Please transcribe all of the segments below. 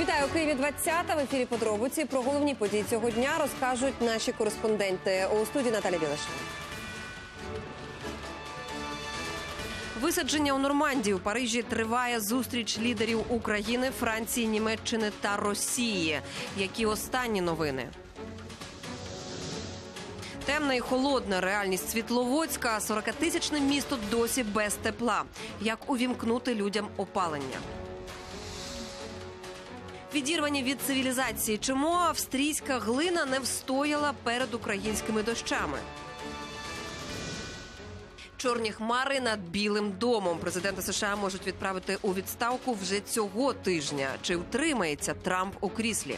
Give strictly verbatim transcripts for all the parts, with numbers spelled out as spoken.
Вітаю, у Києві двадцята. В ефірі подробиці. Про головні події цього дня розкажуть наші кореспонденти. У студії Наталя Білашева. Висадження у Нормандії. У Парижі триває зустріч лідерів України, Франції, Німеччини та Росії. Які останні новини? Темна і холодна реальність Світловодська. сорокатисячне місто досі без тепла. Як увімкнути людям опалення? Відірвані від цивілізації. Чому австрійська глина не встояла перед українськими дощами? Чорні хмари над Білим домом. Президента США можуть відправити у відставку вже цього тижня. Чи втримається Трамп у кріслі?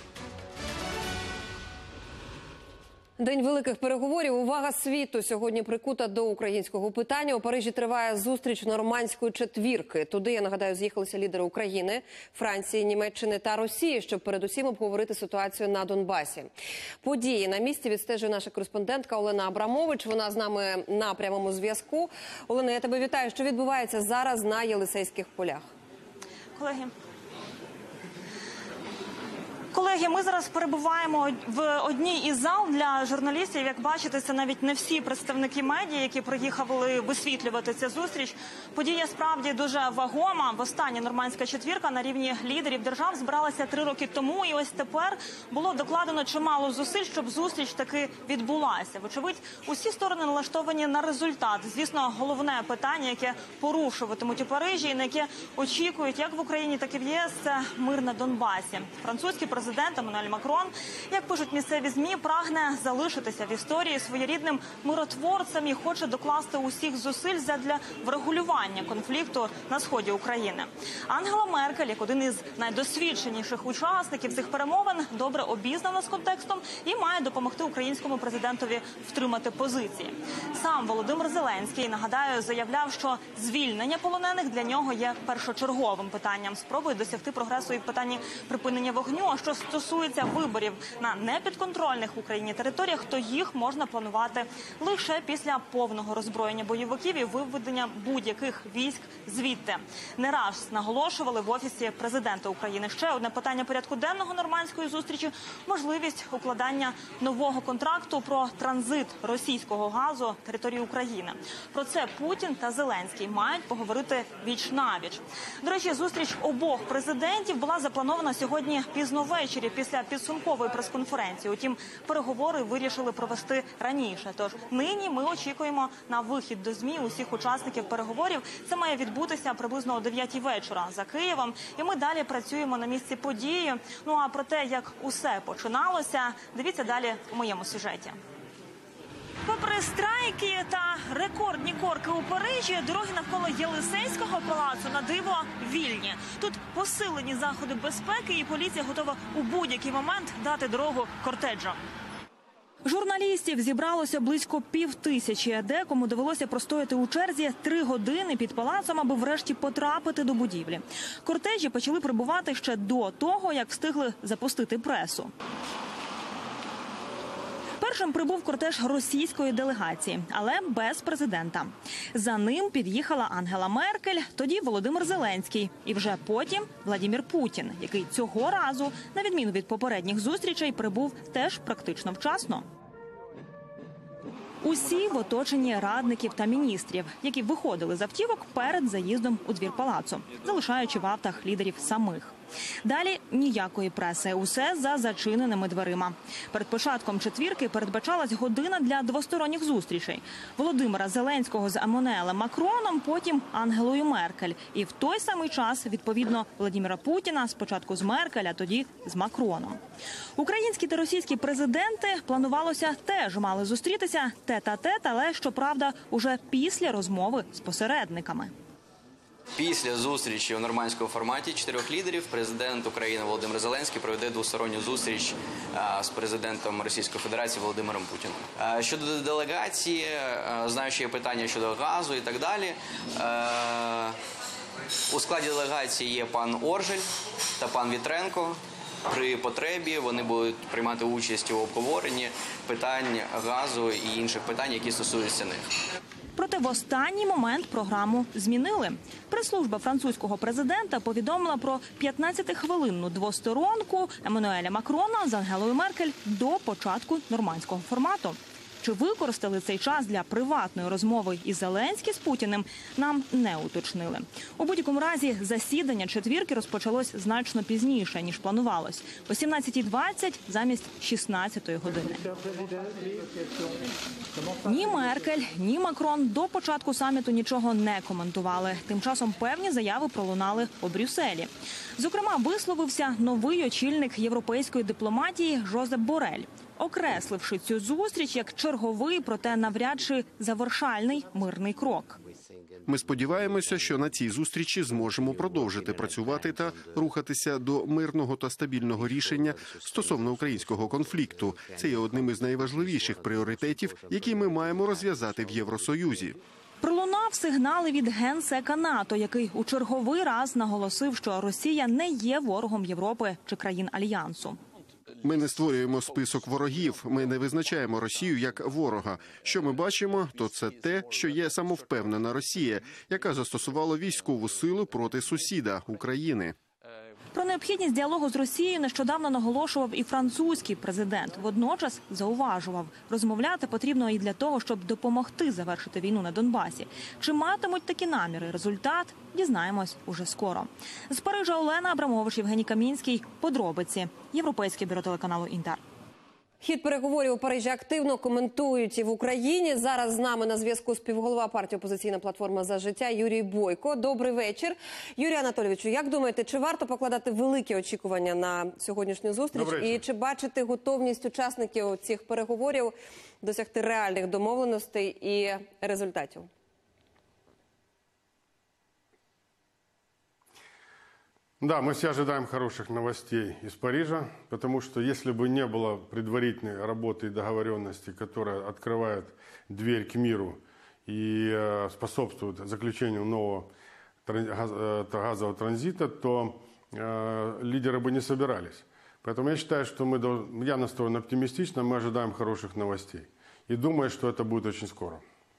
День великих переговорів. Увага світу сьогодні прикута до українського питання. У Парижі триває зустріч нормандської четвірки. Туди, я нагадаю, з'їхалися лідери України, Франції, Німеччини та Росії, щоб передусім обговорити ситуацію на Донбасі. Події на місці відстежує наша кореспондентка Олена Абрамович. Вона з нами на прямому зв'язку. Олена, я тебе вітаю. Що відбувається зараз на Єлисейських полях? Колеги, Колеги, ми зараз перебуваємо в одній із зал для журналістів. Як бачите, це навіть не всі представники медіа, які приїхали висвітлювати цю зустріч. Подія справді дуже вагома. Востаннє нормандська четвірка на рівні лідерів держав збиралася три роки тому. І ось тепер було докладено чимало зусиль, щоб зустріч таки відбулася. Вочевидь, усі сторони налаштовані на результат. Звісно, головне питання, яке порушуватимуть у Парижі, і на яке очікують як в Україні, так і в ЄС – це мир на Донбасі. Французький президент Президент Еммануель Макрон, як пишуть місцеві ЗМІ, прагне залишитися в історії своєрідним миротворцем і хоче докласти усіх зусиль задля врегулювання конфлікту на сході України. Ангела Меркель, як один із найдосвідченіших учасників цих перемовин, добре обізнана з контекстом і має допомогти українському президентові втримати позиції. Сам Володимир Зеленський, нагадаю, заявляв, що звільнення полонених для нього є першочерговим питанням. Спробує досягти прогресу і в питанні припинення вогню. А що стосується виборів на непідконтрольних Україні територіях, то їх можна планувати лише після повного роззброєння бойовиків і виведення будь-яких військ звідти. Не раз наголошували в Офісі президента України. Ще одне питання порядку денного нормандської зустрічі – можливість укладання нового контракту про транзит російського газу території України. Про це Путін та Зеленський мають поговорити віч-навіч. До речі, зустріч обох президентів була запланована сьогодні пізно ввечері після підсумкової прес-конференції. Утім, переговори вирішили провести раніше. Тож нині ми очікуємо на вихід до ЗМІ усіх учасників переговорів. Це має відбутися приблизно о дев'ятій вечора за Києвом. І ми далі працюємо на місці події. Ну а про те, як усе починалося, дивіться далі у моєму сюжеті. Попри страйки та рекордні корки у Парижі, дороги навколо Єлисейського палацу на диво вільні. Тут посилені заходи безпеки і поліція готова у будь-який момент дати дорогу кортеджам. Журналістів зібралося близько півтисячі. Декому довелося простояти у черзі три години під палацом, аби врешті потрапити до будівлі. Кортежі почали прибувати ще до того, як встигли запустити пресу. Першим прибув кортеж російської делегації, але без президента. За ним під'їхала Ангела Меркель, тоді Володимир Зеленський і вже потім Владимир Путін, який цього разу, на відміну від попередніх зустрічей, прибув теж практично вчасно. Усі в оточенні радників та міністрів, які виходили з автівок перед заїздом у двір палацу, залишаючи в автах лідерів самих. Далі ніякої преси, усе за зачиненими дверима. Перед початком четвірки передбачалась година для двосторонніх зустрічей. Володимира Зеленського з Еммануелем Макроном, потім Ангелою Меркель. І в той самий час, відповідно, Владимира Путіна спочатку з Меркель, а тоді з Макроном. Українські та російські президенти, планувалося, теж мали зустрітися тет-а-тет, але, щоправда, уже після розмови з посередниками. Після зустрічі у нормандському форматі чотирьох лідерів президент України Володимир Зеленський проведе двосторонню зустріч з президентом Російської Федерації Володимиром Путіним. Щодо делегації, знаю, що є питання щодо газу і так далі. У складі делегації є пан Оржель та пан Вітренко. При потребі вони будуть приймати участь у обговоренні питань газу і інших питань, які стосуються них. Проте в останній момент програму змінили. Прес-служба французького президента повідомила про п'ятнадцятихвилинну двосторонку Еммануеля Макрона з Ангелою Меркель до початку нормандського формату. Чи використали цей час для приватної розмови із Зеленським з Путіним, нам не уточнили. У будь-якому разі засідання четвірки розпочалось значно пізніше, ніж планувалось. О сімнадцятій двадцять замість шістнадцятої години. Ні Меркель, ні Макрон до початку саміту нічого не коментували. Тим часом певні заяви пролунали у Брюсселі. Зокрема, висловився новий очільник європейської дипломатії Жозеп Борель, окресливши цю зустріч як черговий, проте навряд чи завершальний мирний крок. Ми сподіваємося, що на цій зустрічі зможемо продовжити працювати та рухатися до мирного та стабільного рішення стосовно українського конфлікту. Це є одним із найважливіших пріоритетів, які ми маємо розв'язати в Євросоюзі. Пролунав сигнали від генсека НАТО, який у черговий раз наголосив, що Росія не є ворогом Європи чи країн Альянсу. Ми не створюємо список ворогів, ми не визначаємо Росію як ворога. Що ми бачимо, то це те, що є самовпевнена Росія, яка застосувала військову силу проти сусіда – України. Про необхідність діалогу з Росією нещодавно наголошував і французький президент. Водночас зауважував, розмовляти потрібно і для того, щоб допомогти завершити війну на Донбасі. Чи матимуть такі наміри результат, дізнаємось уже скоро. З Парижа Олена Абрамович, Євгеній Камінський. Подробиці. Європейське бюро телеканалу «Інтер». Хід переговорів у Парижі активно коментують і в Україні. Зараз з нами на зв'язку співголова партії «Опозиційна платформа за життя» Юрій Бойко. Добрий вечір. Юрій Анатолійовичу, як думаєте, чи варто покладати великі очікування на сьогоднішню зустріч? І чи бачите готовність учасників цих переговорів досягти реальних домовленостей і результатів? Да, мы все ожидаем хороших новостей из Парижа, потому что если бы не было предварительной работы и договоренности, которая открывает дверь к миру и э, способствует заключению нового газ, э, газового транзита, то э, лидеры бы не собирались. Поэтому я считаю, что мы, должны, я настроен оптимистично, мы ожидаем хороших новостей. И думаю, что это будет очень скоро.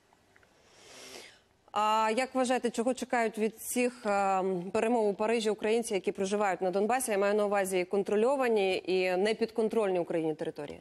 А як вважаєте, чого чекають від цих е, перемов у Парижі українці, які проживають на Донбасі? Я маю на увазі контрольовані і непідконтрольні Україні території.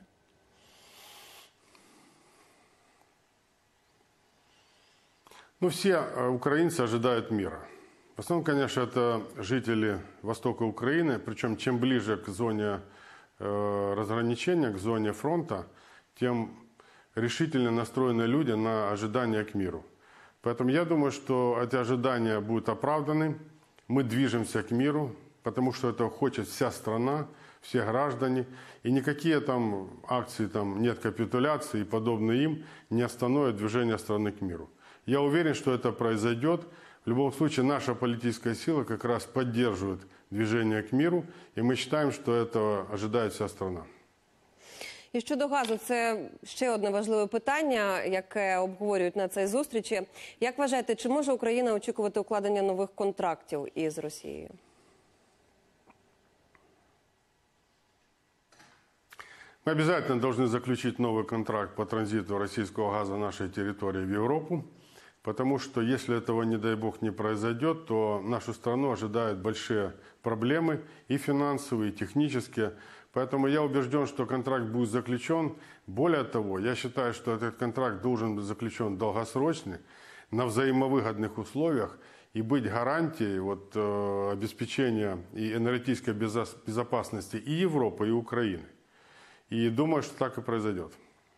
Ну, все украинцы ожидают мира. В основном, конечно, это жители востока Украины, причем чем ближе к зоне э, разграничения, к зоне фронта, тем решительно настроены люди на ожидание к миру. Поэтому я думаю, что эти ожидания будут оправданы. Мы движемся к миру, потому что это хочет вся страна, все граждане. И никакие там акции, там нет капитуляции и подобные им не остановят движение страны к миру. Я уверен, что это произойдет. В любом случае, наша политическая сила как раз поддерживает движение к миру. И мы считаем, что этого ожидает вся страна. І щодо газу, це ще одне важливе питання, яке обговорюють на цій зустрічі. Як вважаєте, чи може Україна очікувати укладення нових контрактів із Росією? Мы обязательно должны заключить новый контракт по транзиту российского газа на нашей территории в Европу, потому что если этого, не дай бог, не произойдет, то нашу страну ожидают большие проблемы и финансовые, и технические. Поэтому я убежден, что контракт будет заключен. Более того, я считаю, что этот контракт должен быть заключен долгосрочный, на взаимовыгодных условиях и быть гарантией вот, э, обеспечения и энергетической безопасности и Европы, и Украины. И думаю, что так и произойдет.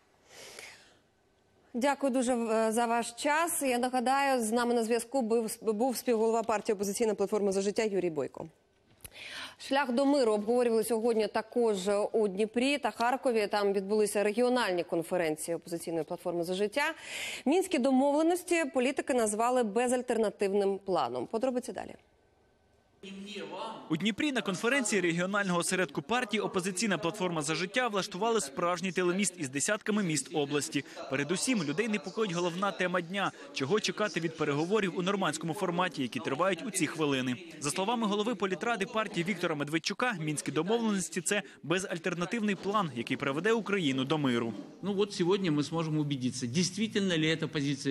Дякую дуже за ваш час. Я нагадаю, з нами на зв'язку був, був співголова партії «Опозиційна платформа за життя» Юрій Бойко. Шлях до миру обговорювали сьогодні також у Дніпрі та Харкові. Там відбулися регіональні конференції «Опозиційної платформи за життя». Мінські домовленості політики назвали безальтернативним планом. Подробиці далі. У Дніпрі на конференції регіонального осередку партії «Опозиційна платформа за життя» влаштували справжній телеміст із десятками міст області. Передусім, людей непокоїть головна тема дня – чого чекати від переговорів у нормандському форматі, які тривають у ці хвилини. За словами голови політради партії Віктора Медведчука, мінські домовленості – це безальтернативний план, який приведе Україну до миру. Ну от сьогодні ми зможемо убедитися, дійсно ли ця позиція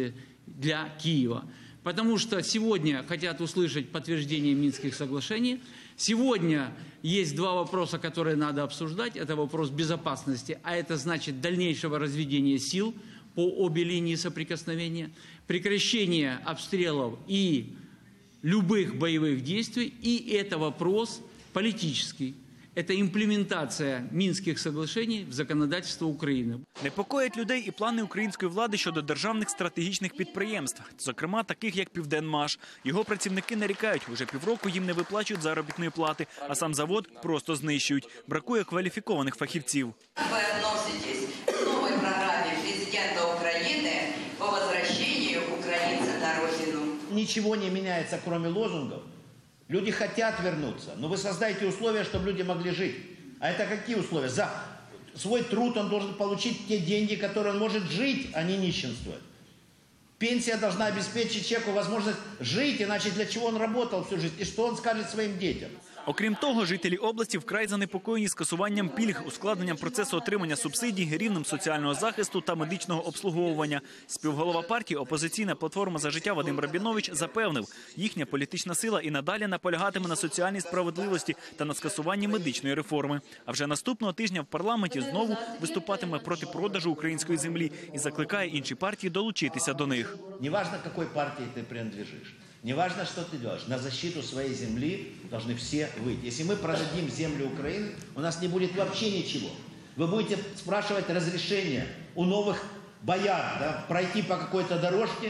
для Киева. Потому что сегодня хотят услышать подтверждение Минских соглашений. Сегодня есть два вопроса, которые надо обсуждать. Это вопрос безопасности, а это значит дальнейшего разведения сил по обе линии соприкосновения, прекращение обстрелов и любых боевых действий. И это вопрос политический. Это імплементація Мінських соглашень в законодавство України. Непокоять людей і плани української влади щодо державних стратегічних підприємств, зокрема таких як «Південмаш». Його працівники нарікають, уже півроку їм не виплачують заробітної плати, а сам завод просто знищують. Бракує кваліфікованих фахівців. Ви відноситесь к новій програмі президента України по возвращению українців на родину? Ничего не меняется, кроме лозунгов. Люди хотят вернуться, но вы создаете условия, чтобы люди могли жить. А это какие условия? За свой труд он должен получить те деньги, которые он может жить, а не нищенствовать. Пенсия должна обеспечить человеку возможность жить, иначе для чего он работал всю жизнь? И что он скажет своим детям? Окрім того, жителі області вкрай занепокоєні скасуванням пільг, ускладненням процесу отримання субсидій, рівнем соціального захисту та медичного обслуговування. Співголова партії «Опозиційна платформа за життя» Вадим Рабінович запевнив, їхня політична сила і надалі наполягатиме на соціальній справедливості та на скасуванні медичної реформи. А вже наступного тижня в парламенті знову виступатиме проти продажу української землі і закликає інші партії долучитися до них. Неважно, какой партии ты принадлежишь. Неважно, что ты делаешь. На защиту своей земли должны все выйти. Если мы продадим землю Украины, у нас не будет вообще ничего. Вы будете спрашивать разрешение у новых бояр, да, пройти по какой-то дорожке,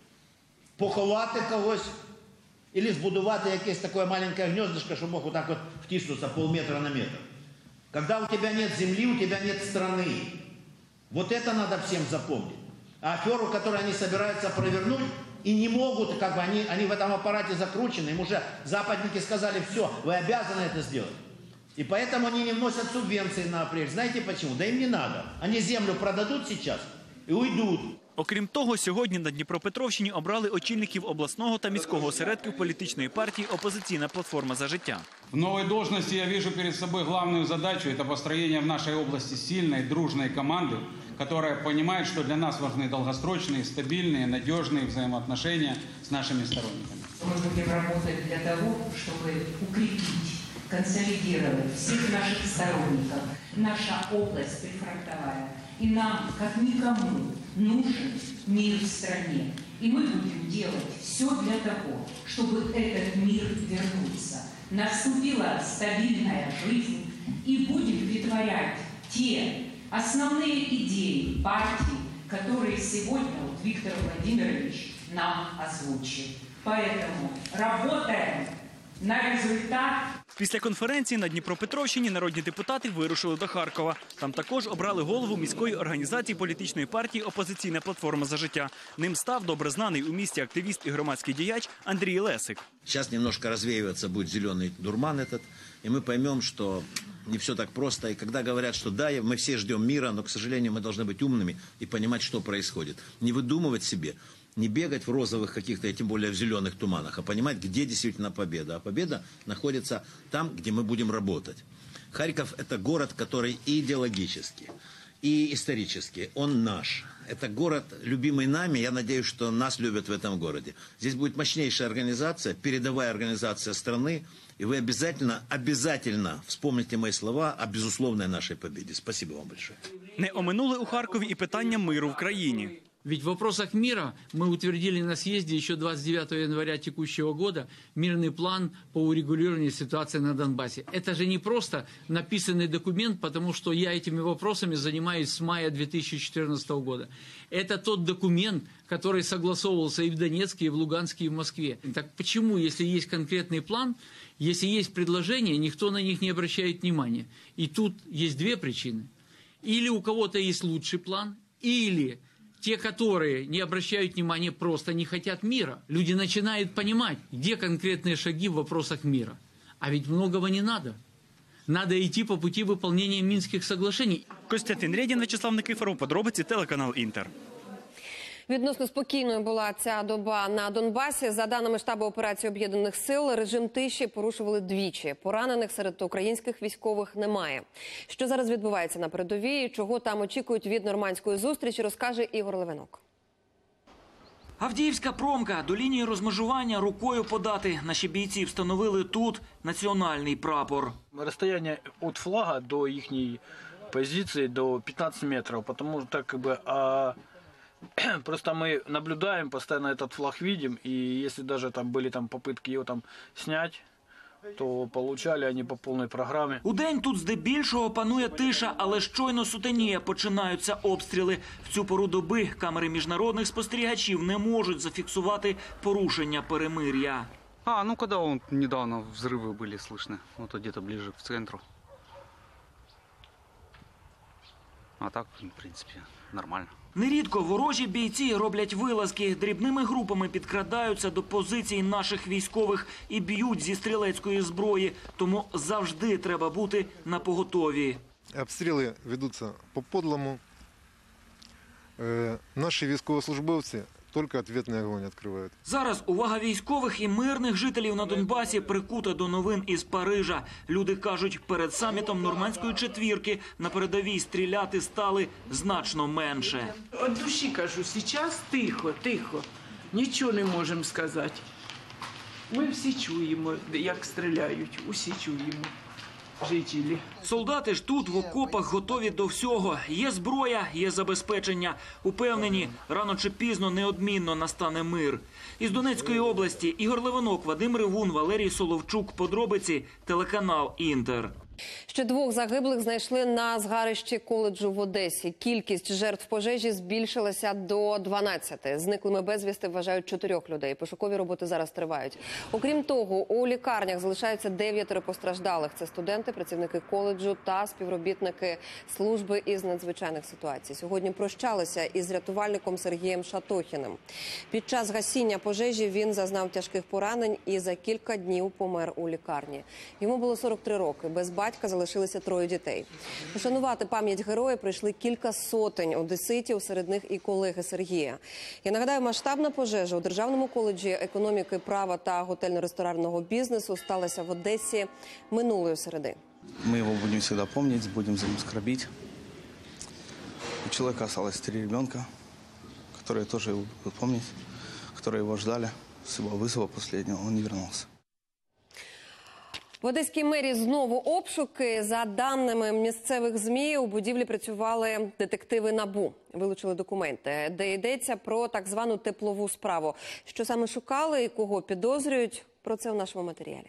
поховати когось, или збудувати якесь такое маленькое гнездышко, что мог вот так вот втиснуться полметра на метр. Когда у тебя нет земли, у тебя нет страны. Вот это надо всем запомнить. А аферу, которую они собираются провернуть, и не могут, как бы они, они в этом аппарате закручены, им уже западники сказали, все, вы обязаны это сделать. И поэтому они не вносят субвенции на апрель. Знаете почему? Да им не надо. Они землю продадут сейчас и уйдут. Окрім того, сьогодні на Дніпропетровщині обрали очільників обласного та міського осередків політичної партії «Опозиційна платформа за життя». В новой должности я вижу перед собой главную задачу – это построение в нашей области сильной, дружной команды, которая понимает, что для нас важны долгосрочные, стабильные, надежные взаимоотношения с нашими сторонниками. Мы будем работать для того, чтобы укрепить, консолидировать всех наших сторонников. Наша область прифронтовая. И нам, как никому, нужен мир в стране. И мы будем делать все для того, чтобы этот мир вернулся. Наступила стабильная жизнь, и будем претворять те основные идеи партии, которые сегодня вот Виктор Владимирович нам озвучил. Поэтому работаем на результат. Після конференції на Дніпропетровщині народні депутати вирушили до Харкова. Там також обрали голову міської організації політичної партії «Опозиційна платформа за життя». Ним став добре знаний у місті активіст і громадський діяч Андрій Лесик. Сейчас немножко развеиваться будет зеленый дурман этот, и мы поймем, что не все так просто. И когда говорят, что да, мы все ждем мира, но, к сожалению, мы должны быть умными и понимать, что происходит. Не выдумывать себе, не бегать в розовых каких-то, и тем более в зеленых туманах, а понимать, где действительно победа. А победа находится там, где мы будем работать. Харьков – это город, который и идеологически, и исторически, он наш. Это город, любимый нами, я надеюсь, что нас любят в этом городе. Здесь будет мощнейшая организация, передовая организация страны, и вы обязательно, обязательно вспомните мои слова о безусловной нашей победе. Спасибо вам большое. Не оминули у Харкові і питання миру в країні. Ведь в вопросах мира мы утвердили на съезде еще двадцать девятого января текущего года мирный план по урегулированию ситуации на Донбассе. Это же не просто написанный документ, потому что я этими вопросами занимаюсь с мая две тысячи четырнадцатого года. Это тот документ, который согласовывался и в Донецке, и в Луганске, и в Москве. Так почему, если есть конкретный план, если есть предложения, никто на них не обращает внимания? И тут есть две причины. Или у кого-то есть лучший план, или те, которые не обращают внимания, просто не хотят мира. Люди начинают понимать, где конкретные шаги в вопросах мира. А ведь многого не надо. Надо идти по пути выполнения Минских соглашений. Костянтин Рєдін, Вячеслав Никифоров, подробиці, телеканал «Інтер». Відносно спокійною була ця доба на Донбасі. За даними штабу операції Об'єднаних сил, режим тиші порушували двічі. Поранених серед українських військових немає. Що зараз відбувається на передовій, чого там очікують від нормандської зустрічі, розкаже Ігор Левинок. Авдіївська промка. До лінії розмежування рукою подати. Наші бійці встановили тут національний прапор. Расстояние от флага до их позиции до пятнадцати метров, потому что так как бы а, просто мы наблюдаем, постоянно этот флаг видим, и если даже там были там попытки его там снять, то получали они по повній програмі. Удень тут здебільшого панує тиша, але щойно сутеніє, починаються обстріли. В цю пору доби камери міжнародних спостерігачів не можуть зафіксувати порушення перемир'я. А, ну когда он недавно взрывы были слышны, вот где-то ближе к центру. А так, в принципі, нормально. Нерідко ворожі бійці роблять вилазки, дрібними групами підкрадаються до позицій наших військових і б'ють зі стрілецької зброї. Тому завжди треба бути напоготові. Обстріли ведуться по-подлому. Е, наші військовослужбовці тільки відповідний огонь відкривають. Зараз увага військових і мирних жителів на Донбасі прикута до новин із Парижа. Люди кажуть, перед самітом нормандської четвірки на передовій стріляти стали значно менше. От душі кажу, зараз тихо, тихо, нічого не можемо сказати. Ми всі чуємо, як стріляють, усі чуємо. Жителі. Солдати ж тут в окопах готові до всього. Є зброя, є забезпечення. Упевнені, рано чи пізно неодмінно настане мир. Із Донецької області Ігор Левинок, Вадим Ривун, Валерій Соловчук. Подробиці, телеканал «Інтер». Ще двох загиблих знайшли на згарищі коледжу в Одесі. Кількість жертв пожежі збільшилася до дванадцяти. Зниклими безвісти вважають чотирьох людей. Пошукові роботи зараз тривають. Окрім того, у лікарнях залишаються дев'ятеро постраждалих. Це студенти, працівники коледжу та співробітники служби із надзвичайних ситуацій. Сьогодні прощалися із рятувальником Сергієм Шатохіним. Під час гасіння пожежі він зазнав тяжких поранень і за кілька днів помер у лікарні. Йому було сорок три роки. Без батька залишилися троє дітей. Ушанувати пам'ять героя прийшли кілька сотень одеситів, серед них і колеги Сергія. Я нагадаю, масштабна пожежа у Державному коледжі економіки, права та готельно-ресторанного бізнесу сталася в Одесі минулої середи. Ми його будемо завжди пам'ятати, будемо за ним скорбіти. У чоловіка залишилось три ребенка, які теж його будуть пам'ятати, які його чекали з його визову останнього, він не повернувся. В Одеській мерії знову обшуки. За даними місцевих ЗМІ, у будівлі працювали детективи НАБУ. Вилучили документи, де йдеться про так звану теплову справу. Що саме шукали і кого підозрюють, про це в нашому матеріалі.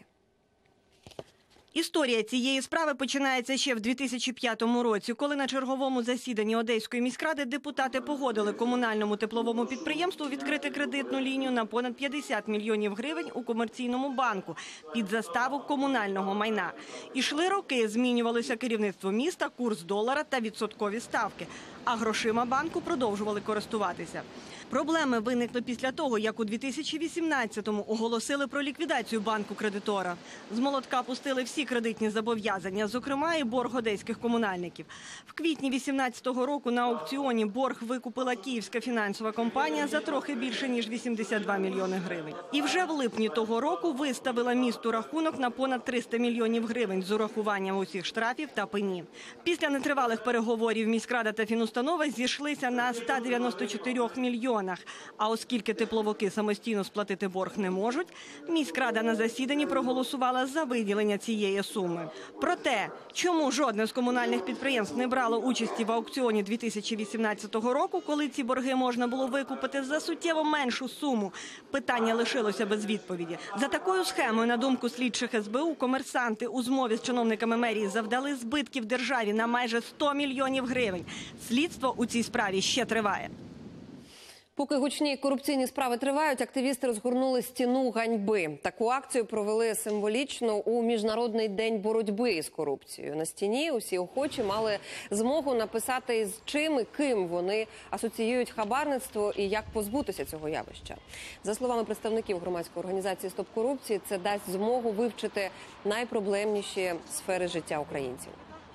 Історія цієї справи починається ще в дві тисячі п'ятому році, коли на черговому засіданні Одеської міськради депутати погодили комунальному тепловому підприємству відкрити кредитну лінію на понад п'ятдесят мільйонів гривень у комерційному банку під заставу комунального майна. Ішли роки, змінювалося керівництво міста, курс долара та відсоткові ставки, а грошима банку продовжували користуватися. Проблеми виникли після того, як у дві тисячі вісімнадцятому оголосили про ліквідацію банку-кредитора. З молотка пустили всі кредитні зобов'язання, зокрема і борг одеських комунальників. В квітні дві тисячі вісімнадцятого року на аукціоні борг викупила Київська фінансова компанія за трохи більше, ніж вісімдесят два мільйони гривень. І вже в липні того року виставила місту рахунок на понад триста мільйонів гривень з урахуванням усіх штрафів та пені. Після нетривалих переговорів міськрада та фінустанова зійшлися на ста дев'яноста чотирьох мільйонах. А оскільки тепловики самостійно сплатити борг не можуть, міськрада на засіданні проголосувала за виділення цієї суми. Проте, чому жодне з комунальних підприємств не брало участі в аукціоні дві тисячі вісімнадцятого року, коли ці борги можна було викупити за суттєво меншу суму, питання лишилося без відповіді. За такою схемою, на думку слідчих ес бе у, комерсанти у змові з чиновниками мерії завдали збитків державі на майже сто мільйонів гривень. Слідство у цій справі ще триває. Поки гучні корупційні справи тривають, активісти розгорнули стіну ганьби. Таку акцію провели символічно у Міжнародний день боротьби із корупцією. На стіні усі охочі мали змогу написати, з чим і ким вони асоціюють хабарництво і як позбутися цього явища. За словами представників громадської організації «Стоп корупції», це дасть змогу вивчити найпроблемніші сфери життя українців.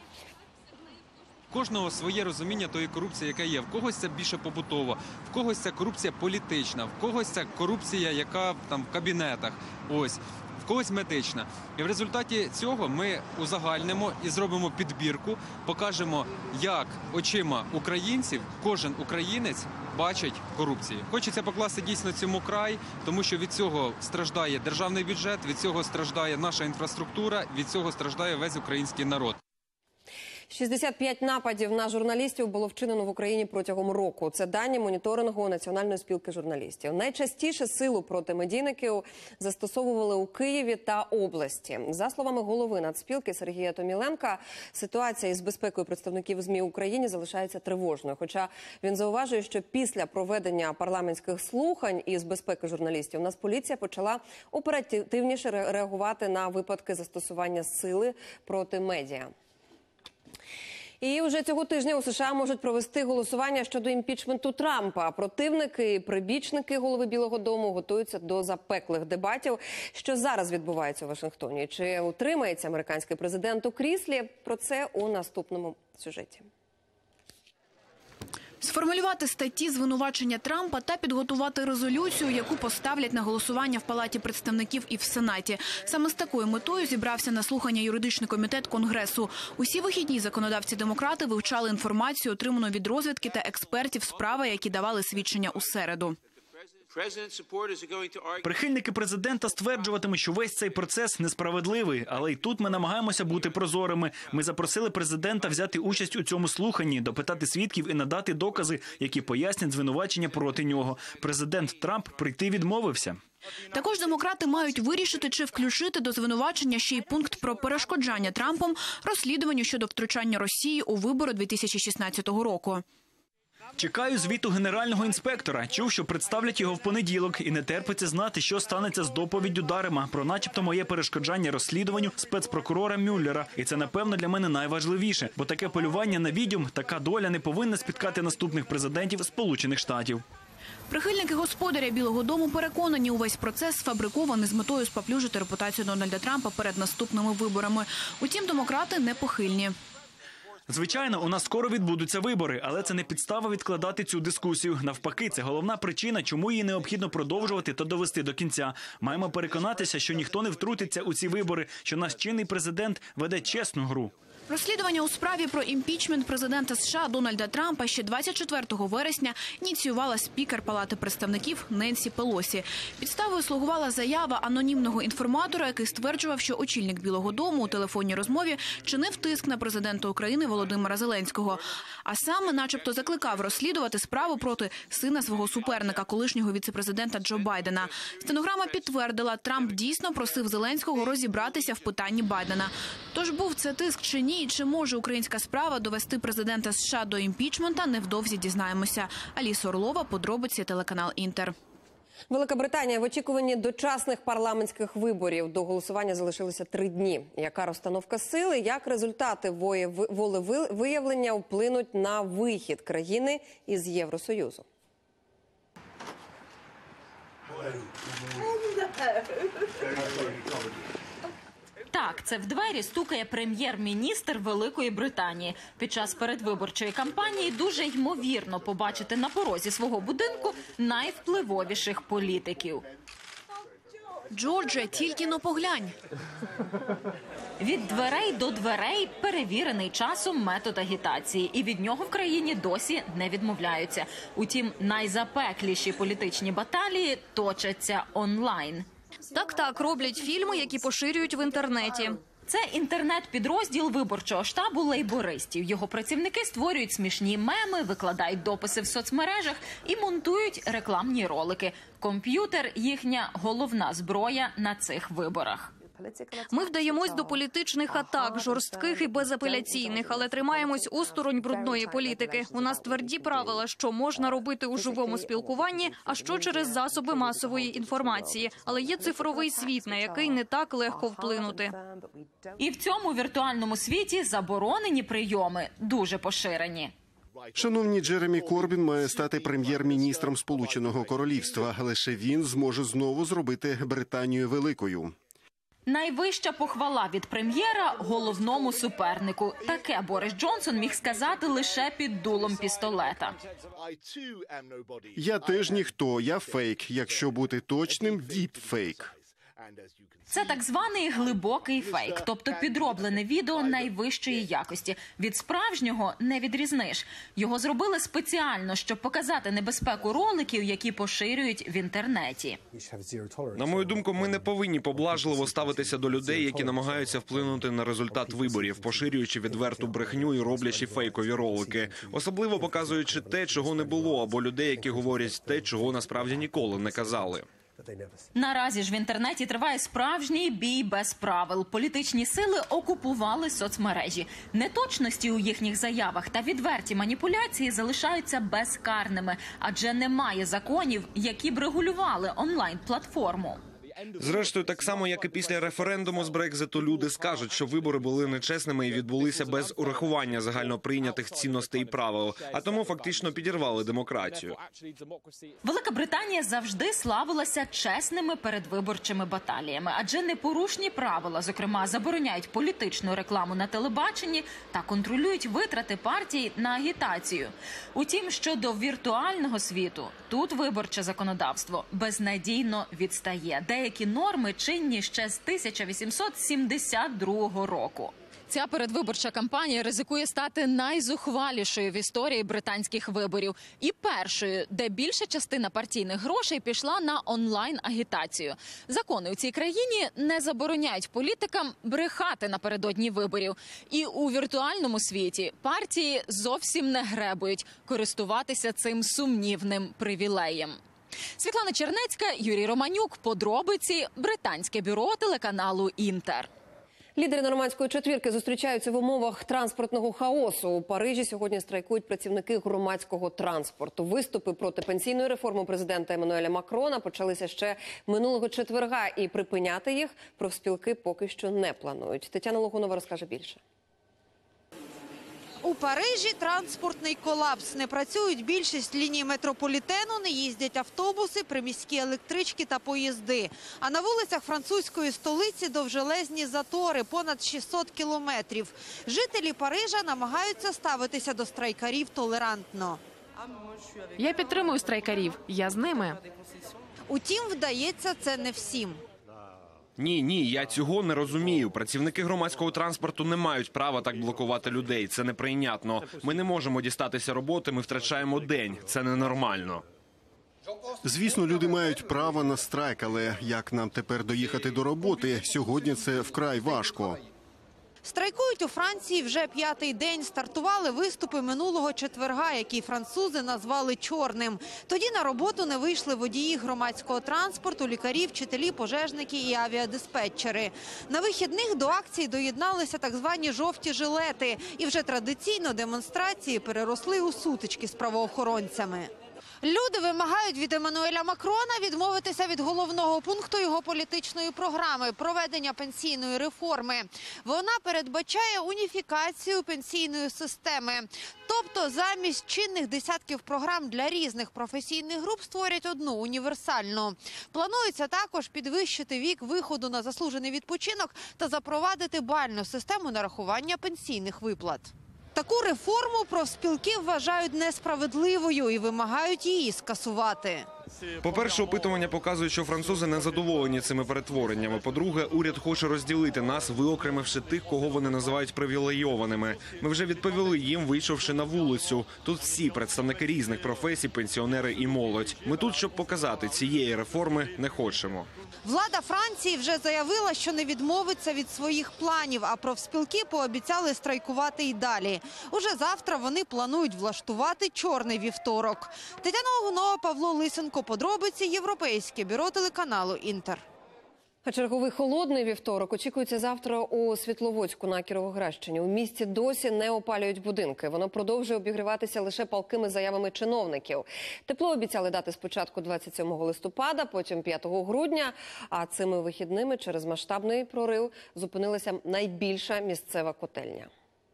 Кожного своє розуміння тої корупції, яка є. В когось це більше побутова, в когось це корупція політична, в когось це корупція, яка там в кабінетах. Ось. В когось медична. І в результаті цього ми узагальнимо і зробимо підбірку, покажемо, як очима українців кожен українець бачить корупцію. Хочеться покласти дійсно цьому край, тому що від цього страждає державний бюджет, від цього страждає наша інфраструктура, від цього страждає весь український народ. шістдесят п'ять нападів на журналістів було вчинено в Україні протягом року. Це дані моніторингу Національної спілки журналістів. Найчастіше силу проти медійників застосовували у Києві та області. За словами голови Нацспілки Сергія Томіленка, ситуація із безпекою представників ЗМІ в Україні залишається тривожною. Хоча він зауважує, що після проведення парламентських слухань із безпеки журналістів Нацполіція почала оперативніше реагувати на випадки застосування сили проти медіа. І вже цього тижня у США можуть провести голосування щодо імпічменту Трампа. Противники і прибічники голови Білого дому готуються до запеклих дебатів. Що зараз відбувається у Вашингтоні? Чи утримається американський президент у кріслі? Про це у наступному сюжеті. Сформулювати статті звинувачення Трампа та підготувати резолюцію, яку поставлять на голосування в Палаті представників і в Сенаті. Саме з такою метою зібрався на слухання юридичний комітет Конгресу. Усі вихідні законодавці-демократи вивчали інформацію, отриману від розвідки та експертів справи, які давали свідчення у середу. Прихильники президента стверджуватимуть, що весь цей процес несправедливий, але й тут ми намагаємося бути прозорими. Ми запросили президента взяти участь у цьому слуханні, допитати свідків і надати докази, які пояснять звинувачення проти нього. Президент Трамп прийти відмовився. Також демократи мають вирішити, чи включити до звинувачення ще й пункт про перешкоджання Трампом розслідуванню щодо втручання Росії у вибори дві тисячі шістнадцятого року. Чекаю звіту генерального інспектора. Чув, що представлять його в понеділок. І не терпиться знати, що станеться з доповіддю Дарема про начебто моє перешкоджання розслідуванню спецпрокурора Мюллера. І це, напевно, для мене найважливіше. Бо таке полювання на відьом, така доля не повинна спіткати наступних президентів Сполучених Штатів. Прихильники господаря Білого дому переконані, увесь процес сфабрикований з метою спаплюжити репутацію Дональда Трампа перед наступними виборами. Утім, демократи непохильні. Звичайно, у нас скоро відбудуться вибори, але це не підстава відкладати цю дискусію. Навпаки, це головна причина, чому її необхідно продовжувати та довести до кінця. Маємо переконатися, що ніхто не втрутиться у ці вибори, що наш чинний президент веде чесну гру. Розслідування у справі про імпічмент президента США Дональда Трампа ще двадцять четвертого вересня ініціювала спікер Палати представників Ненсі Пелосі. Підставою слугувала заява анонімного інформатора, який стверджував, що очільник Білого дому у телефонній розмові чинив тиск на президента України Володимира Зеленського. А саме начебто закликав розслідувати справу проти сина свого суперника, колишнього віцепрезидента Джо Байдена. Стенограма підтвердила, Трамп дійсно просив Зеленського розібратися в питанні Байдена. Тож був це тиск чи ні? І чи може українська справа довести президента США до імпічмента, невдовзі дізнаємося. Аліса Орлова, подробиці, телеканал «Інтер». Велика Британія в очікуванні дочасних парламентських виборів. До голосування залишилося три дні. Яка розстановка сили, як результати волевиявлення вплинуть на вихід країни із Євросоюзу? Так, це в двері стукає прем'єр-міністр Великої Британії. Під час передвиборчої кампанії дуже ймовірно побачити на порозі свого будинку найвпливовіших політиків. Джордже, тільки но поглянь. Від дверей до дверей перевірений часом метод агітації. І від нього в країні досі не відмовляються. Утім, найзапекліші політичні баталії точаться онлайн. Так-так, роблять фільми, які поширюють в інтернеті. Це інтернет-підрозділ виборчого штабу лейбористів. Його працівники створюють смішні меми, викладають дописи в соцмережах і монтують рекламні ролики. Комп'ютер – їхня головна зброя на цих виборах. Ми вдаємось до політичних атак, жорстких і безапеляційних, але тримаємось осторонь брудної політики. У нас тверді правила, що можна робити у живому спілкуванні, а що через засоби масової інформації. Але є цифровий світ, на який не так легко вплинути. І в цьому віртуальному світі заборонені прийоми дуже поширені. Шановні, Джеремі Корбін має стати прем'єр-міністром Сполученого Королівства. Лише він зможе знову зробити Британію великою. Найвища похвала від прем'єра – головному супернику. Таке Борис Джонсон міг сказати лише під дулом пістолета. Я теж ніхто, я фейк. Якщо бути точним, діпфейк. Це так званий глибокий фейк, тобто підроблене відео найвищої якості. Від справжнього не відрізниш. Його зробили спеціально, щоб показати небезпеку роликів, які поширюють в інтернеті. На мою думку, ми не повинні поблажливо ставитися до людей, які намагаються вплинути на результат виборів, поширюючи відверту брехню і роблячи фейкові ролики. Особливо показуючи те, чого не було, або людей, які говорять те, чого насправді ніколи не казали. Наразі ж в інтернеті триває справжній бій без правил. Політичні сили окупували соцмережі. Неточності у їхніх заявах та відверті маніпуляції залишаються безкарними, адже немає законів, які б регулювали онлайн-платформу. Зрештою, так само, як і після референдуму з Брекзиту, люди скажуть, що вибори були нечесними і відбулися без урахування загальноприйнятих цінностей і правил, а тому фактично підірвали демократію. Велика Британія завжди славилася чесними передвиборчими баталіями, адже непорушні правила, зокрема, забороняють політичну рекламу на телебаченні та контролюють витрати партій на агітацію. Утім, щодо віртуального світу, тут виборче законодавство безнадійно відстає. Деякі норми чинні ще з тисяча вісімсот сімдесят другого року. Ця передвиборча кампанія ризикує стати найзухвалішою в історії британських виборів. І першою, де більша частина партійних грошей пішла на онлайн-агітацію. Закони у цій країні не забороняють політикам брехати напередодні виборів. І у віртуальному світі партії зовсім не гребують користуватися цим сумнівним привілеєм. Світлана Чернецька, Юрій Романюк. Подробиці. Британське бюро телеканалу «Інтер». Лідери нормандської четвірки зустрічаються в умовах транспортного хаосу. У Парижі сьогодні страйкують працівники громадського транспорту. Виступи проти пенсійної реформи президента Еммануеля Макрона почалися ще минулого четверга. І припиняти їх профспілки поки що не планують. Тетяна Логунова розкаже більше. У Парижі транспортний колапс. Не працюють більшість ліній метрополітену, не їздять автобуси, приміські електрички та поїзди. А на вулицях французької столиці довжелезні затори – понад шістсот кілометрів. Жителі Парижа намагаються ставитися до страйкарів толерантно. Я підтримую страйкарів, я з ними. Утім, вдається це не всім. Ні, ні, я цього не розумію. Працівники громадського транспорту не мають права так блокувати людей. Це неприйнятно. Ми не можемо дістатися роботи, ми втрачаємо день. Це ненормально. Звісно, люди мають право на страйк, але як нам тепер доїхати до роботи? Сьогодні це вкрай важко. Страйкують у Франції вже п'ятий день. Стартували виступи минулого четверга, які французи назвали «чорним». Тоді на роботу не вийшли водії громадського транспорту, лікарі, вчителі, пожежники і авіадиспетчери. На вихідних до акції доєдналися так звані «жовті жилети». І вже традиційно демонстрації переросли у сутички з правоохоронцями. Люди вимагають від Еммануеля Макрона відмовитися від головного пункту його політичної програми – проведення пенсійної реформи. Вона передбачає уніфікацію пенсійної системи. Тобто замість чинних десятків програм для різних професійних груп створять одну – універсальну. Планується також підвищити вік виходу на заслужений відпочинок та запровадити бальну систему нарахування пенсійних виплат. Таку реформу профспілки вважають несправедливою і вимагають її скасувати. По-перше, опитування показують, що французи не задоволені цими перетвореннями. По-друге, уряд хоче розділити нас, виокремивши тих, кого вони називають привілейованими. Ми вже відповіли їм, вийшовши на вулицю. Тут всі представники різних професій, пенсіонери і молодь. Ми тут, щоб показати, цієї реформи не хочемо. Влада Франції вже заявила, що не відмовиться від своїх планів, а профспілки пообіцяли страйкувати і далі. Уже завтра вони планують влаштувати чорний вівторок. Тетяна Логунова, Павло Лисенко. Подробиці. Європейське бюро телеканалу «Інтер». А черговий холодний вівторок очікується завтра у Світловодську на Кіровоградщині. У місті досі не опалюють будинки. Воно продовжує обігріватися лише палкими заявами чиновників. Тепло обіцяли дати спочатку двадцять сьомого листопада, потім п'ятого грудня. А цими вихідними через масштабний прорив зупинилася найбільша місцева котельня.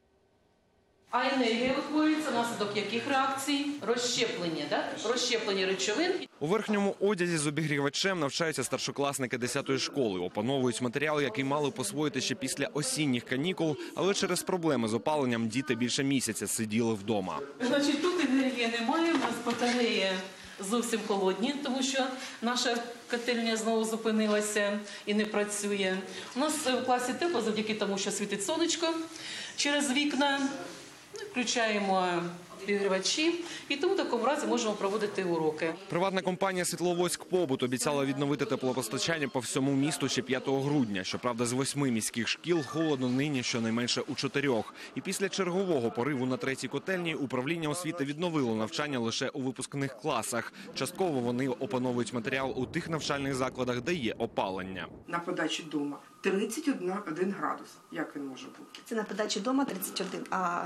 А енергія утворюється внаслідок яких реакцій? Розщеплення, да? Розщеплення речовин. У верхньому одязі з обігрівачем навчаються старшокласники десятої школи. Опановують матеріал, який мали посвоїти ще після осінніх канікул, але через проблеми з опаленням діти більше місяця сиділи вдома. Значить, тут енергії немає, у нас батарея зовсім холодні, тому що наша котельня знову зупинилася і не працює. У нас в класі тепло завдяки тому, що світить сонечко через вікна. Включаємо підігрівачі і тому в такому разі можемо проводити уроки. Приватна компанія «Світловодськ Побут» обіцяла відновити теплопостачання по всьому місту ще п'ятого грудня. Щоправда, з восьми міських шкіл холодно нині щонайменше у чотирьох. І після чергового пориву на третій котельні управління освіти відновило навчання лише у випускних класах. Частково вони опановують матеріал у тих навчальних закладах, де є опалення. На подачі дома тридцять один градус. Як він може бути? Це на подачі дома тридцять один, а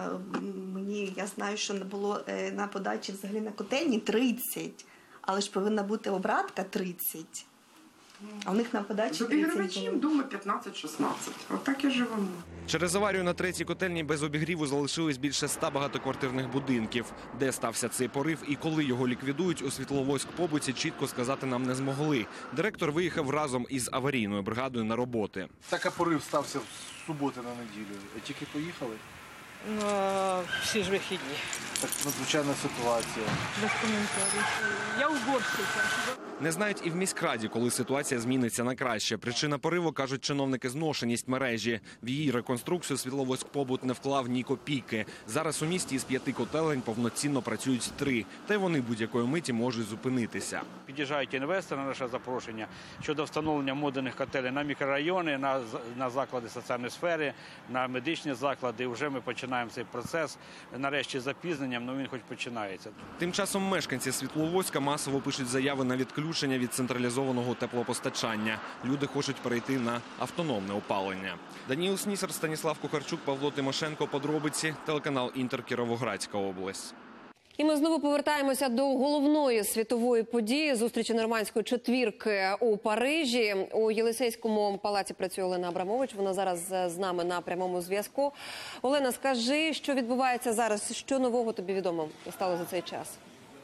мені, я знаю, що не було на подачі взагалі на котельні тридцять, але ж повинна бути обратка тридцять. А у них на подачі обігрівачів дома п'ятнадцять шістнадцять. Отак і живемо. Через аварію на третій котельні без обігріву залишилось більше ста багатоквартирних будинків. Де стався цей порив і коли його ліквідують, у Світловодськ Побуті чітко сказати нам не змогли. Директор виїхав разом із аварійною бригадою на роботи. Так, а порив стався з суботи на неділю. Тільки поїхали? Ну, всі ж вихідні. Так надзвичайна ситуація. Без коментарів. Я уборщиця. Не знають і в міськраді, коли ситуація зміниться на краще. Причина пориву, кажуть чиновники, зношеність мережі. В її реконструкцію Світловодськ Побут не вклав ні копійки. Зараз у місті із п'яти котелень повноцінно працюють три. Та й вони будь-якої миті можуть зупинитися. Під'їжджають інвестори на наше запрошення щодо встановлення модульних котелень на мікрорайони, на, на заклади соціальної сфери, на медичні заклади. Вже ми починаємо цей процес. Нарешті з запізненням, але він хоч починається. Тим часом мешканці Світловодська масово пишуть заяви на відключення від централізованого теплопостачання. Люди хочуть перейти на автономне опалення. Даніл Снісар, Станіслав Кухарчук, Павло Тимошенко. Подробиці. Телеканал «Інтер», Кіровоградська область. І ми знову повертаємося до головної світової події – зустрічі нормандської четвірки у Парижі. У Єлисейському палаці працює Олена Абрамович. Вона зараз з нами на прямому зв'язку. Олена, скажи, що відбувається зараз? Що нового тобі відомо стало за цей час?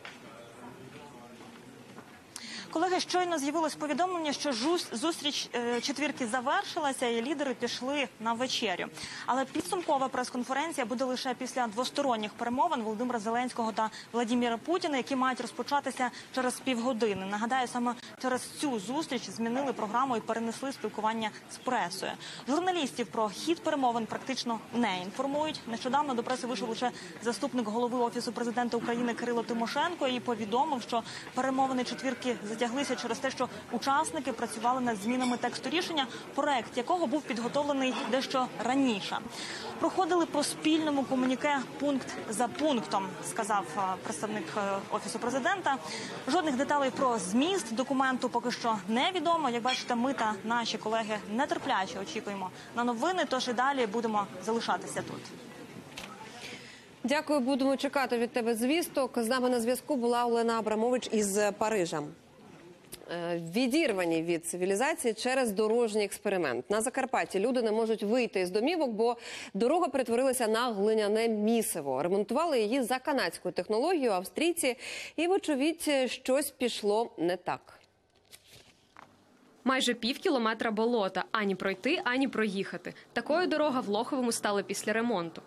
Колеги, щойно з'явилось повідомлення, що зустріч четвірки завершилася і лідери пішли на вечерю. Але підсумкова прес-конференція буде лише після двосторонніх перемовин Володимира Зеленського та Владимира Путіна, які мають розпочатися через півгодини. Нагадаю, саме через цю зустріч змінили програму і перенесли спілкування з пресою. Журналістів про хід перемовин практично не інформують. Нещодавно до преси вийшов лише заступник голови Офісу президента України Кирило Тимошенко і повідомив, що перемовини четвірки затяглися через те, що учасники працювали над змінами тексту рішення, проект якого був підготовлений дещо раніше. Проходили по спільному комуніке пункт за пунктом, сказав представник Офісу президента. Жодних деталей про зміст документу поки що невідомо. Як бачите, ми та наші колеги нетерпляче очікуємо на новини, тож і далі будемо залишатися тут. Дякую, будемо чекати від тебе звісток. З нами на зв'язку була Олена Абрамович із Парижа. Відірвані від цивілізації через дорожній експеримент. На Закарпатті люди не можуть вийти з домівок, бо дорога перетворилася на глиняне місиво. Ремонтували її за канадською технологією австрійці, і, вочевидь, щось пішло не так. Майже пів кілометра болота. Ані пройти, ані проїхати. Такою дорога в Лоховому стала після ремонту.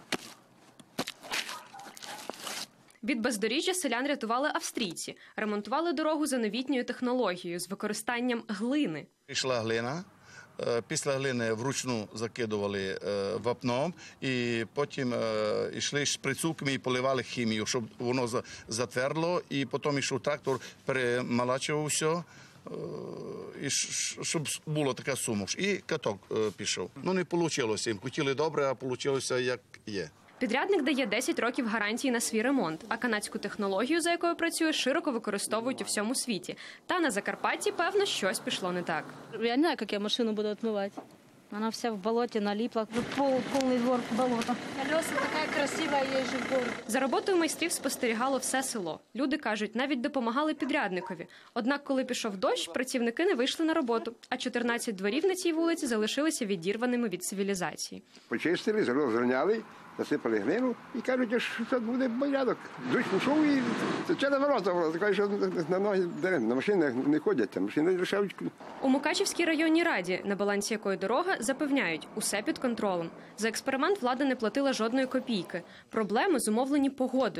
Від бездоріжжя селян рятували австрійці. Ремонтували дорогу за новітньою технологією з використанням глини. Пішла глина, після глини вручну закидували вапном і потім йшли шприцюками і поливали хімію, щоб воно затвердло. І потім йшов трактор, перемалачував все, і щоб було така суміш. І каток пішов. Ну не вийшло їм. Хотіли добре, а вийшло як є. Підрядник дає десять років гарантії на свій ремонт, а канадську технологію, за якою працює, широко використовують у всьому світі. Та на Закарпатті, певно, щось пішло не так. Я не знаю, як я машину буду відмивати. Вона вся в болоті наліпла. Пол, повний двор болота. Колеса така красива, є же в горі. За роботою майстрів спостерігало все село. Люди кажуть, навіть допомагали підрядникові. Однак, коли пішов дощ, працівники не вийшли на роботу, а чотирнадцять дворів на цій вулиці залишилися відірваними від цивілізації. Почистили, зрівняли, насипали глину і кажуть, що це буде порядок. Дощ пішов і тече на ворота. Кажуть, що на ноги дерев, на машини не ходять, машини рішають. У Мукачівській районній раді, на балансі якої дорога, запевняють, усе під контролем. За експеримент влада не платила жодної копійки. Проблеми зумовлені погодою.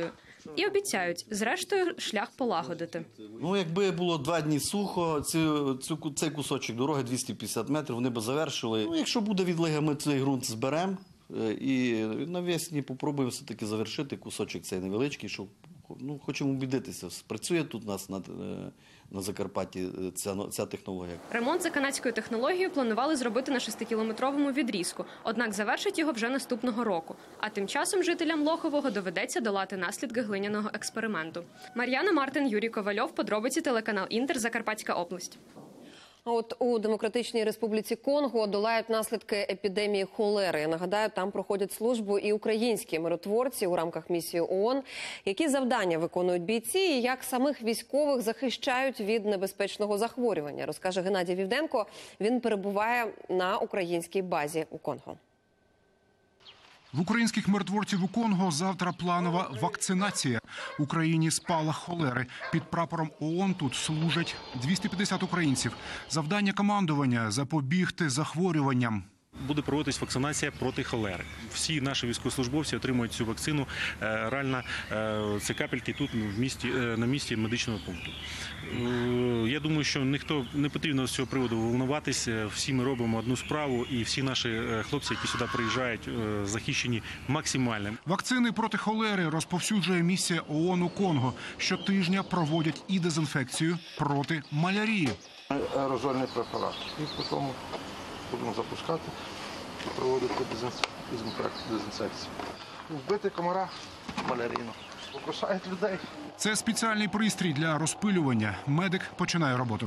І обіцяють, зрештою, шлях полагодити. Ну, якби було два дні сухо, цю, цю, цей кусочок дороги двісті п'ятдесят метрів, вони б завершили. Ну, якщо буде відлига, ми цей ґрунт зберемо і навесні попробуємо все-таки завершити кусочок цей невеличкий, щоб, ну, хочемо убідитися, спрацює тут у нас на, на Закарпатті ця, ця технологія. Ремонт за канадською технологією планували зробити на шестикілометровому відрізку, однак завершать його вже наступного року. А тим часом жителям Лохового доведеться долати наслідки глиняного експерименту. Мар'яна Мартин, Юрій Ковальов, подробиці, телеканал Інтер, Закарпатська область. А от у Демократичній Республіці Конго долають наслідки епідемії холери. Нагадаю, там проходять службу і українські миротворці у рамках місії ООН. Які завдання виконують бійці і як самих військових захищають від небезпечного захворювання, розкаже Геннадій Вівденко. Він перебуває на українській базі у Конго. В українських миротворців у Конго завтра планова вакцинація. Україні спалах холери. Під прапором ООН тут служать двісті п'ятдесят українців. Завдання командування – запобігти захворюванням. Буде проводитись вакцинація проти холери. Всі наші військовослужбовці отримують цю вакцину. Реально це капельки тут в місті, на місці медичного пункту. Я думаю, що ніхто не потрібно з цього приводу волнуватися. Всі ми робимо одну справу і всі наші хлопці, які сюди приїжджають, захищені максимально. Вакцини проти холери розповсюджує місія ООН у Конго. Щотижня проводять і дезінфекцію проти малярії. Аерозольний препарат. І потім будемо запускати і проводити дезінфекцію. Вбити комара малярійну. Покусають людей. Це спеціальний пристрій для розпилювання. Медик починає роботу.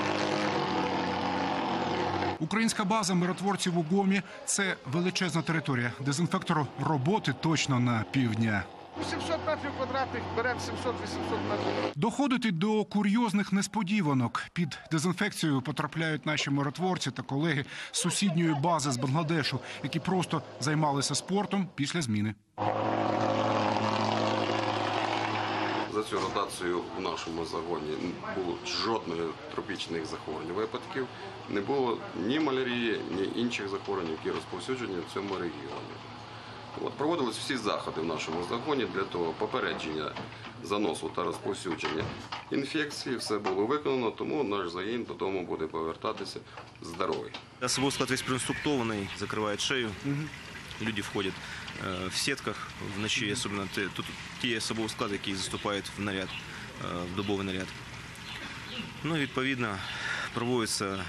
Українська база миротворців у Гомі – це величезна територія. Дезінфектору роботи точно на півдня. сімсот метрів квадратних, беремо сімсот-вісімсот метрів. Доходити до курйозних несподіванок. Під дезінфекцію потрапляють наші миротворці та колеги з сусідньої бази з Бангладешу, які просто займалися спортом після зміни. За цю ротацію в нашому загоні не було жодних тропічних захворювань випадків. Не було ні малярії, ні інших захворювань, які розповсюджені в цьому регіоні. От, проводились всі заходи в нашому загоні для того попередження заносу та розповсюдження інфекції. Все було виконано, тому наш загін додому буде повертатися здоровий. Особовой склад весь проинструктованный, закрывает шею. Люди входят э, в сетках в ночи, особенно те, тут, те особові склади, які заступають в наряд, э, в добовий наряд. Ну, відповідно, проводяться э,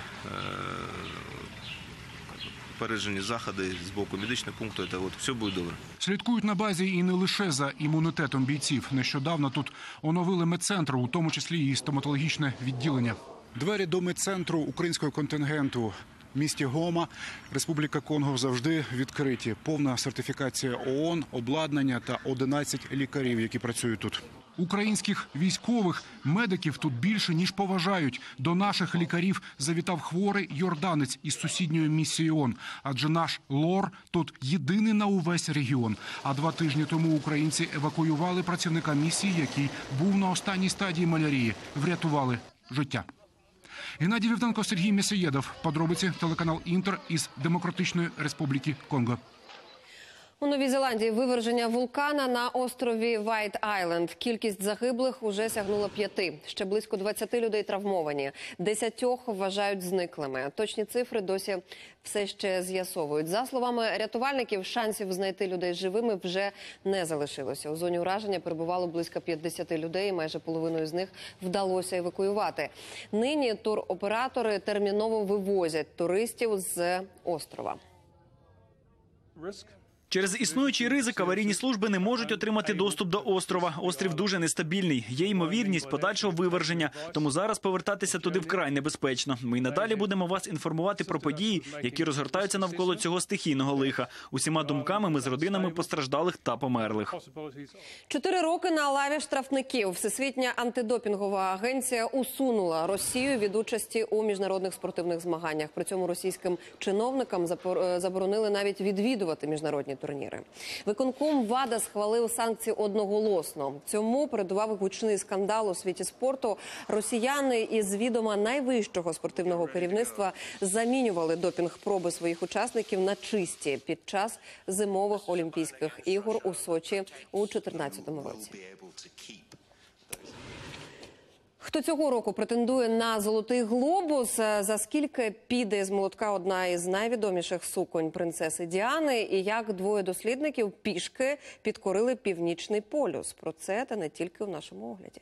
попереджені заходи з боку медичного пункту, це от, все буде добре. Слідкують на базі і не лише за імунітетом бійців. Нещодавно тут оновили медцентр, у тому числі і стоматологічне відділення. Двері до медцентру українського контингенту в місті Гома, Республіка Конго, завжди відкриті. Повна сертифікація ООН, обладнання та одинадцять лікарів, які працюють тут. Українських військових медиків тут більше, ніж поважають. До наших лікарів завітав хворий йорданець із сусідньої місії ООН. Адже наш лор тут єдиний на увесь регіон. А два тижні тому українці евакуювали працівника місії, який був на останній стадії малярії. Врятували життя. Геннадій Вівденко, Сергій Мєсоєдов. Подробиці, телеканал Інтер із Демократичної Республіки Конго. У Новій Зеландії виверження вулкана на острові Вайт-Айленд. Кількість загиблих уже сягнула п'яти. Ще близько двадцяти людей травмовані. Десятьох вважають зниклими. Точні цифри досі все ще з'ясовують. За словами рятувальників, шансів знайти людей живими вже не залишилося. У зоні ураження перебувало близько п'ятдесяти людей, майже половину з них вдалося евакуювати. Нині туроператори терміново вивозять туристів з острова. Через існуючий ризик аварійні служби не можуть отримати доступ до острова. Острів дуже нестабільний. Є ймовірність подальшого виверження. Тому зараз повертатися туди вкрай небезпечно. Ми й надалі будемо вас інформувати про події, які розгортаються навколо цього стихійного лиха. Усіма думками ми з родинами постраждалих та померлих. Чотири роки на лаві штрафників. Всесвітня антидопінгова агенція усунула Росію від участі у міжнародних спортивних змаганнях. При цьому російським чиновникам заборонили навіть відвідувати міжнародні турніри. турніри. Виконком ВАДА схвалив санкції одноголосно. Цьому передував гучний скандал у світі спорту. Росіяни із відома найвищого спортивного керівництва замінювали допінг-проби своїх учасників на чисті під час зимових Олімпійських ігор у Сочі у дві тисячі чотирнадцятому році. Хто цього року претендує на «Золотий глобус», за скільки піде з молотка одна із найвідоміших суконь принцеси Діани і як двоє дослідників пішки підкорили Північний полюс. Про це та не тільки в нашому огляді.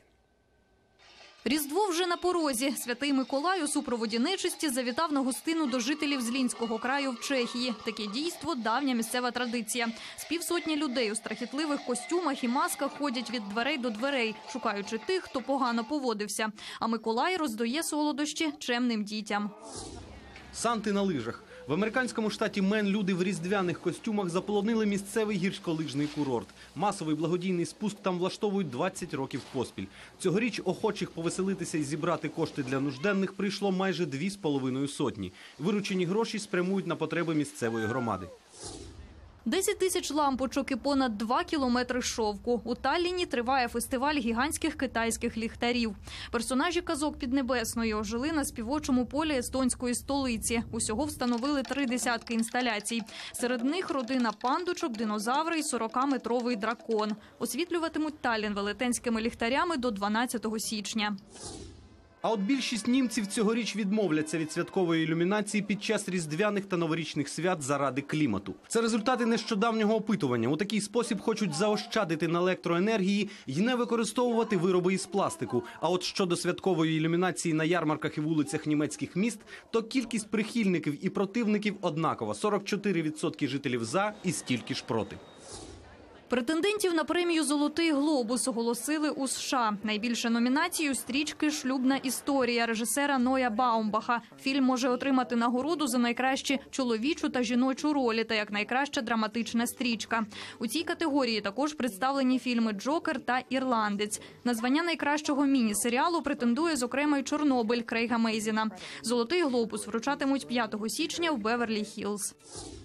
Різдво вже на порозі. Святий Миколай у супроводі нечисті завітав на гостину до жителів Злінського краю в Чехії. Таке дійство – давня місцева традиція. З півсотні людей у страхітливих костюмах і масках ходять від дверей до дверей, шукаючи тих, хто погано поводився. А Миколай роздає солодощі чемним дітям. Санти на лижах. В американському штаті Мен люди в різдвяних костюмах заполонили місцевий гірськолижний курорт. Масовий благодійний спуск там влаштовують двадцять років поспіль. Цьогоріч охочих повеселитися і зібрати кошти для нужденних прийшло майже дві з половиною сотні. Виручені гроші спрямують на потреби місцевої громади. десять тисяч лампочок і понад два кілометри шовку. У Талліні триває фестиваль гігантських китайських ліхтарів. Персонажі казок Піднебесної ожили на співочому полі естонської столиці. Усього встановили три десятки інсталяцій. Серед них родина пандочок, динозаври і сорокаметровий дракон. Освітлюватимуть Таллін велетенськими ліхтарями до дванадцятого січня. А от більшість німців цьогоріч відмовляться від святкової ілюмінації під час різдвяних та новорічних свят заради клімату. Це результати нещодавнього опитування. У такий спосіб хочуть заощадити на електроенергії і не використовувати вироби із пластику. А от щодо святкової ілюмінації на ярмарках і вулицях німецьких міст, то кількість прихильників і противників однакова – сорок чотири відсотки жителів за і стільки ж проти. Претендентів на премію «Золотий глобус» оголосили у США. Найбільше номінацій у стрічки «Шлюбна історія» режисера Ноя Баумбаха. Фільм може отримати нагороду за найкращі чоловічу та жіночу ролі та як найкраща драматична стрічка. У цій категорії також представлені фільми «Джокер» та «Ірландець». На звання найкращого міні-серіалу претендує, зокрема, й «Чорнобиль» Крейга Мейзіна. «Золотий глобус» вручатимуть п'ятого січня в Беверлі-Хіллз.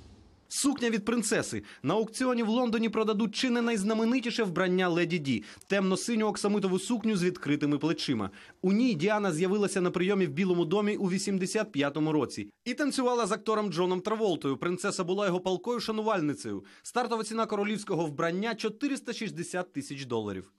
Сукня від принцеси. На аукціоні в Лондоні продадуть чи не найзнаменитіше вбрання Леді Ді – темно-синю оксамитову сукню з відкритими плечима. У ній Діана з'явилася на прийомі в Білому домі у вісімдесят п'ятому році. І танцювала з актором Джоном Траволтою. Принцеса була його палкою шанувальницею. Стартова ціна королівського вбрання – чотириста шістдесят тисяч доларів.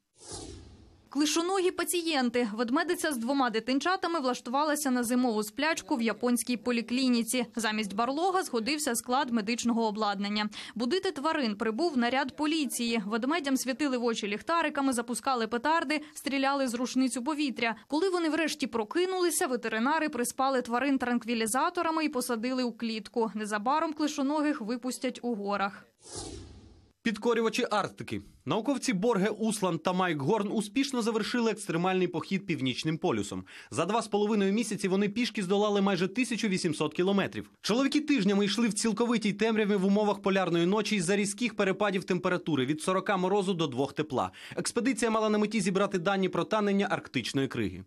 Клишоногі пацієнти. Ведмедиця з двома дитинчатами влаштувалася на зимову сплячку в японській поліклініці. Замість барлога згодився склад медичного обладнання. Будити тварин прибув наряд поліції. Ведмедям світили в очі ліхтариками, запускали петарди, стріляли з рушницю повітря. Коли вони врешті прокинулися, ветеринари приспали тварин транквілізаторами і посадили у клітку. Незабаром клишоногих випустять у горах. Підкорювачі Арктики. Науковці Борге Усланд та Майк Горн успішно завершили екстремальний похід Північним полюсом. За два з половиною місяці вони пішки здолали майже тисячу вісімсот кілометрів. Чоловіки тижнями йшли в цілковитій темряві в умовах полярної ночі із-за різких перепадів температури від сорока морозу до двох тепла. Експедиція мала на меті зібрати дані про танення арктичної криги.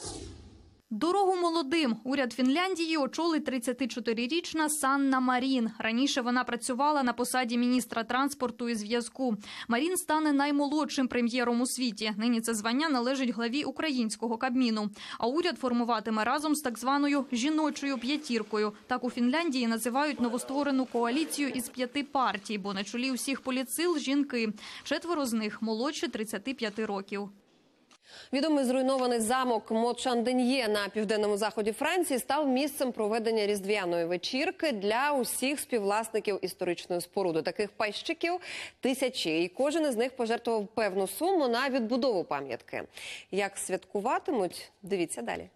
Дорогу молодим. Уряд Фінляндії очолить тридцятичотирирічна Санна Марін. Раніше вона працювала на посаді міністра транспорту і зв'язку. Марін стане наймолодшим прем'єром у світі. Нині це звання належить главі українського Кабміну. А уряд формуватиме разом з так званою «жіночою п'ятіркою». Так у Фінляндії називають новостворену коаліцію із п'яти партій, бо на чолі усіх політсил – жінки. Четверо з них молодші тридцяти п'яти років. Відомий зруйнований замок Мот-Шанден'є на південному заході Франції став місцем проведення різдвяної вечірки для усіх співвласників історичної споруди. Таких пайщиків тисячі, і кожен із них пожертвував певну суму на відбудову пам'ятки. Як святкуватимуть, дивіться далі.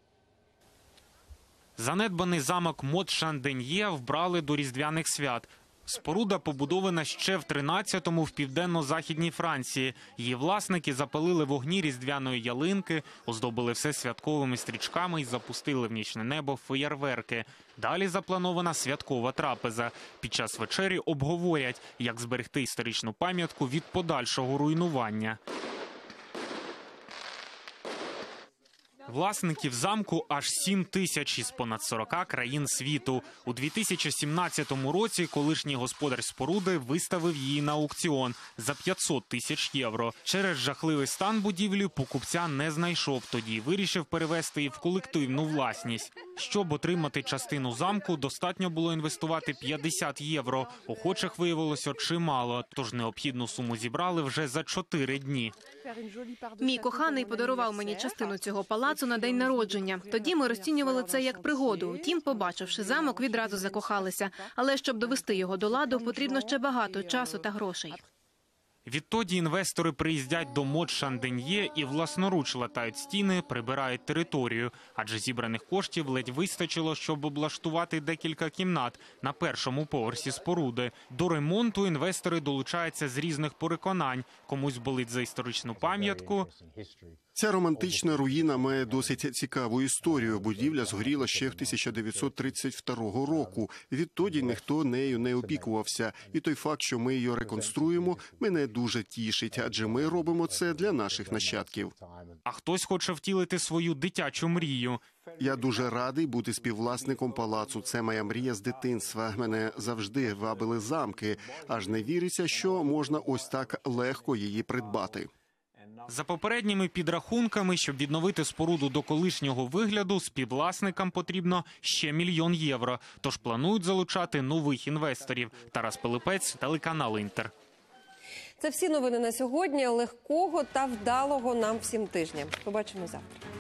Занедбаний замок Мот-Шанден'є вбрали до різдвяних свят. Споруда побудована ще в тринадцятому в південно-західній Франції. Її власники запалили вогні різдвяної ялинки, оздобили все святковими стрічками і запустили в нічне небо феєрверки. Далі запланована святкова трапеза. Під час вечері обговорять, як зберегти історичну пам'ятку від подальшого руйнування. Власників замку аж сім тисяч із понад сорока країн світу. У дві тисячі сімнадцятому році колишній господар споруди виставив її на аукціон за п'ятсот тисяч євро. Через жахливий стан будівлі покупця не знайшов, тоді вирішив перевести її в колективну власність. Щоб отримати частину замку, достатньо було інвестувати п'ятдесят євро. Охочих виявилося чимало, тож необхідну суму зібрали вже за чотири дні. Мій коханий подарував мені частину цього палацу на день народження. Тоді ми розцінювали це як пригоду. Втім, побачивши замок, відразу закохалися. Але щоб довести його до ладу, потрібно ще багато часу та грошей. Відтоді інвестори приїздять до Мод Шанденьє і власноруч латають стіни, прибирають територію. Адже зібраних коштів ледь вистачило, щоб облаштувати декілька кімнат на першому поверсі споруди. До ремонту інвестори долучаються з різних переконань. Комусь болить за історичну пам'ятку. Ця романтична руїна має досить цікаву історію. Будівля згоріла ще в тисяча дев'ятсот тридцять другого року. Відтоді ніхто нею не опікувався. І той факт, що ми її реконструємо, мене дуже тішить, адже ми робимо це для наших нащадків. А хтось хоче втілити свою дитячу мрію. Я дуже радий бути співвласником палацу. Це моя мрія з дитинства. Мене завжди вабили замки. Аж не віриться, що можна ось так легко її придбати. За попередніми підрахунками, щоб відновити споруду до колишнього вигляду, співвласникам потрібно ще мільйон євро. Тож планують залучати нових інвесторів. Тарас Пилипець, телеканал «Інтер». Це всі новини на сьогодні. Легкого та вдалого нам всім тижня. Побачимо завтра.